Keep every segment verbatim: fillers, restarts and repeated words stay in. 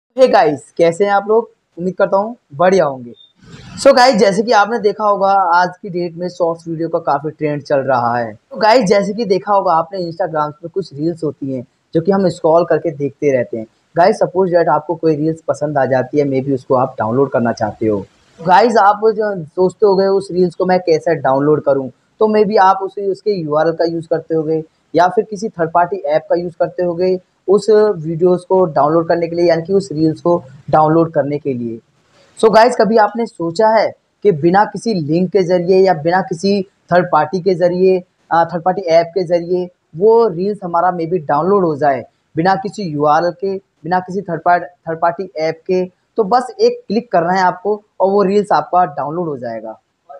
Hey guys, कैसे हैं आप लोग। उम्मीद करता हूँ बढ़िया होंगे। सो so गाइस, जैसे कि आपने देखा होगा आज की डेट में शॉर्ट्स वीडियो का काफ़ी ट्रेंड चल रहा है। तो गाइस, जैसे कि देखा होगा आपने इंस्टाग्राम पे कुछ रील्स होती हैं जो कि हम स्क्रॉल करके देखते रहते हैं। गाइस, सपोज दैट आपको कोई रील्स पसंद आ जाती है, मे बी उसको आप डाउनलोड करना चाहते हो। गाइस, आप जो सोचते होगे उस रील्स को मैं कैसे डाउनलोड करूँ, तो मे बी आप उसे उसके यूआरएल का यूज़ करते होगे या फिर किसी थर्ड पार्टी ऐप का यूज़ करते होगे उस वीडियोस को डाउनलोड करने के लिए, यानी कि उस रील्स को डाउनलोड करने के लिए। सो so गाइस, कभी आपने सोचा है कि बिना किसी लिंक के ज़रिए या बिना किसी थर्ड पार्टी के ज़रिए, थर्ड पार्टी ऐप के ज़रिए वो रील्स हमारा मे बी डाउनलोड हो जाए, बिना किसी यूआरएल के, बिना किसी third part third party app के। तो बस एक क्लिक करना है आपको और वो रील्स आपका डाउनलोड हो जाएगा।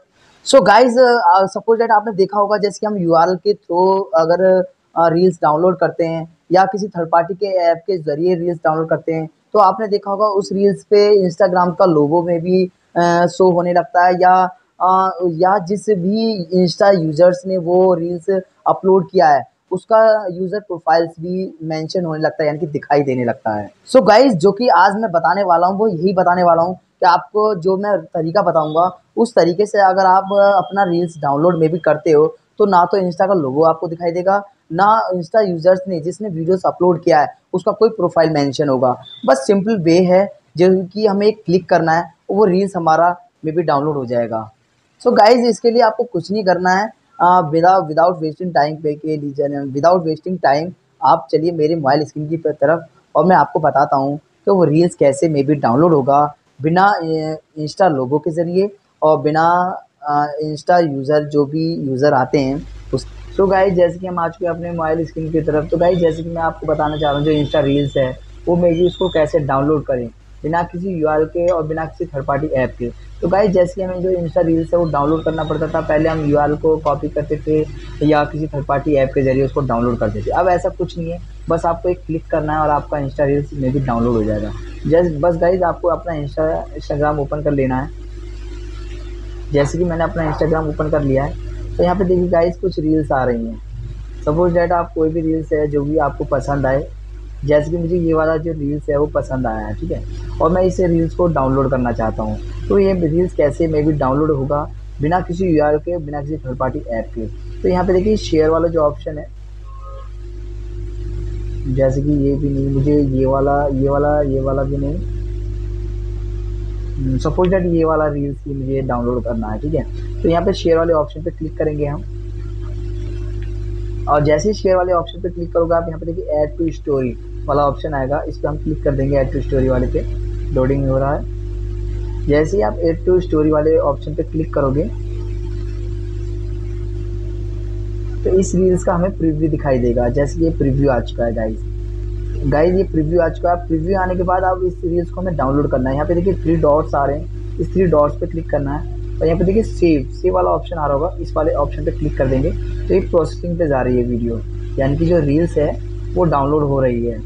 सो गाइज, सपोज दैट आपने देखा होगा जैसे कि हम यूआरएल के थ्रू अगर रील्स डाउनलोड करते हैं या किसी थर्ड पार्टी के ऐप के ज़रिए रील्स डाउनलोड करते हैं, तो आपने देखा होगा उस रील्स पे इंस्टाग्राम का लोगो में भी शो होने लगता है, या अ, या जिस भी इंस्टा यूजर्स ने वो रील्स अपलोड किया है उसका यूज़र प्रोफाइल्स भी मेंशन होने लगता है, यानी कि दिखाई देने लगता है। सो so गाइज, जो कि आज मैं बताने वाला हूँ वो यही बताने वाला हूँ कि आपको जो मैं तरीका बताऊंगा उस तरीके से अगर आप अपना रील्स डाउनलोड में भी करते हो तो ना तो इंस्टा का लोगो आपको दिखाई देगा, ना इंस्टा यूजर्स ने जिसने वीडियोस अपलोड किया है उसका कोई प्रोफाइल मेंशन होगा। बस सिंपल वे है जो कि हमें एक क्लिक करना है, वो रील्स हमारा में भी डाउनलोड हो जाएगा। सो गाइज, इसके लिए आपको कुछ नहीं करना है। विदाउट विदाउट वेस्टिंग टाइम पे के लिए विदाउट वेस्टिंग टाइम आप चलिए मेरे मोबाइल स्क्रीन की तरफ और मैं आपको बताता हूँ कि वो रील्स कैसे में भी डाउनलोड होगा बिना इंस्टा लोगो के ज़रिए और बिना इंस्टा यूज़र जो भी यूज़र आते हैं उस। सो गाइस, जैसे कि हम आ चुके हैं अपने मोबाइल स्क्रीन की तरफ। तो गाइस, जैसे कि मैं आपको बताना चाह रहा हूँ जो इंस्टा रील्स है वो मे बी उसको कैसे डाउनलोड करें बिना किसी यूआरएल के और बिना किसी थर्ड पार्टी ऐप के। तो गाइस, जैसे कि हमें जो इंस्टा रील्स है वो डाउनलोड करना पड़ता था, पहले हम यूआरएल को कॉपी करते थे या किसी थर्ड पार्टी ऐप के ज़रिए उसको डाउनलोड करते थे। अब ऐसा कुछ नहीं है, बस आपको एक क्लिक करना है और आपका इंस्टा रील्स में भी डाउनलोड हो जाएगा। जस्ट बस गाइस, आपको अपना इंस्टा इंस्टाग्राम ओपन कर लेना है। जैसे कि मैंने अपना इंस्टाग्राम ओपन कर लिया है तो यहाँ पे देखिए गाइस कुछ रील्स आ रही हैं। सपोज डैट आप कोई भी रील्स है जो भी आपको पसंद आए, जैसे कि मुझे ये वाला जो रील्स है वो पसंद आया है, ठीक है, और मैं इसे रील्स को डाउनलोड करना चाहता हूँ। तो ये रील्स कैसे में भी डाउनलोड होगा बिना किसी यूआरएल के, बिना किसी थर्ड पार्टी ऐप के। तो यहाँ पे देखिए शेयर वाला जो ऑप्शन है, जैसे कि ये भी नहीं, मुझे ये वाला ये वाला ये वाला भी नहीं, सपोज दैट ये वाला रील्स ही मुझे डाउनलोड करना है, ठीक है। तो यहाँ पे शेयर वाले ऑप्शन पे क्लिक करेंगे हम, और जैसे ही शेयर वाले ऑप्शन पे क्लिक करोगे आप यहाँ पे देखिए ऐड टू स्टोरी वाला ऑप्शन आएगा, इस पर हम क्लिक कर देंगे। ऐड टू स्टोरी वाले पे लोडिंग हो रहा है। जैसे ही आप ऐड टू स्टोरी वाले ऑप्शन पे क्लिक करोगे तो इस रील्स का हमें प्रीव्यू दिखाई देगा। जैसे ये प्रीव्यू आ चुका है गाइस गाइस ये प्रीव्यू आ चुका है। प्रीव्यू आने के बाद अब इस रील्स को हमें डाउनलोड करना है। यहाँ पे देखिए थ्री डॉट्स आ रहे हैं, इस थ्री डॉट्स पे क्लिक करना है और यहाँ पे देखिए सेव सेव वाला ऑप्शन आ रहा होगा, इस वाले ऑप्शन पे क्लिक कर देंगे तो ये प्रोसेसिंग पे जा रही है वीडियो, यानी कि जो रील्स है वो डाउनलोड हो रही है।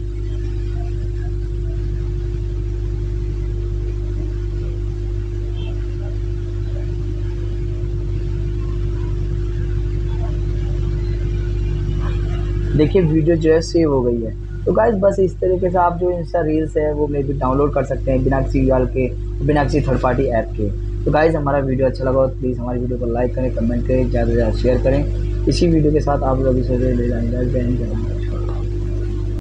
देखिए वीडियो जो है सेव हो गई है। तो गाइस, बस इस तरीके से आप जो इंस्टा रील्स है वो मे भी डाउनलोड कर सकते हैं बिना किसी यूआरएल के, बिना किसी थर्ड पार्टी ऐप के। तो गाइस, हमारा वीडियो अच्छा लगा तो प्लीज़ हमारी वीडियो को लाइक करें, कमेंट करें, ज़्यादा से ज़्यादा शेयर करें। इसी वीडियो के साथ आप लोग इसे ले जाएंगे।